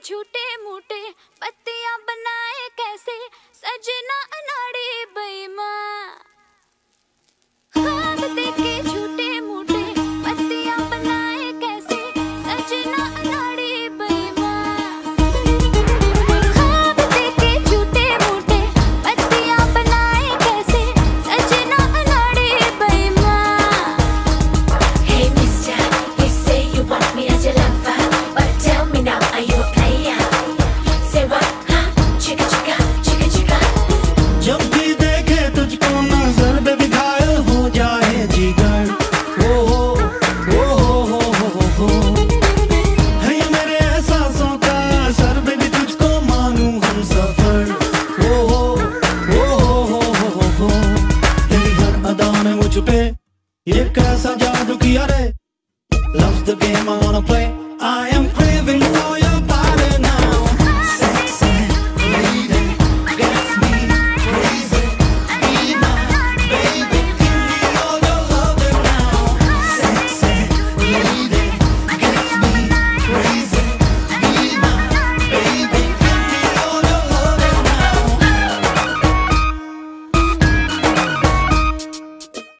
झूठे मूठे पत्तियां बनाए कैसे सजना अनाड़ी बेईमान। ख्वाब देखे झूठे मूठे पत्तियां बनाए कैसे सजना अनाड़ी बेईमान। ख्वाब देखे झूठे मूठे पत्तियां बनाए कैसे सजना अनाड़ी बेईमान। Hey mister, you say you want me as your lover, but tell me now, are you a player? Say what, huh? Chicka chicka, chicka chicka. जब भी देखे तुझको नजर बेबी घायल हो जाए जिगर। हो है ये मेरे एहसासों का असर बेबी तुझको मानूं हम सफर। हो तेरी हर अदा ने मुझ पे ये कैसा जादू किया रे। Love's the game I wanna play. I am craving for